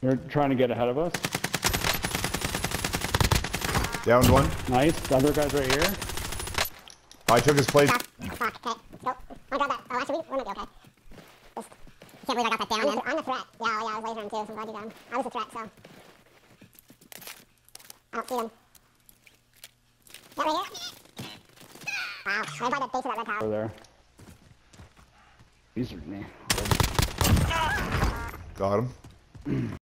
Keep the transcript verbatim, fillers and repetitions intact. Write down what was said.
They're trying to get ahead of us. Downed one. Nice. The other guy's right here. I took his place. Fuck, okay, let's go. I got that. Oh, actually, we might be okay. Just, I can't believe I got that down. I'm, I'm the threat. Yeah, yeah, I was lasering too, so I'm glad you got him. I was a threat, so. I don't see them. Yeah, right here. Wow, right by the base of that red tower. Over there. These are me. Got him.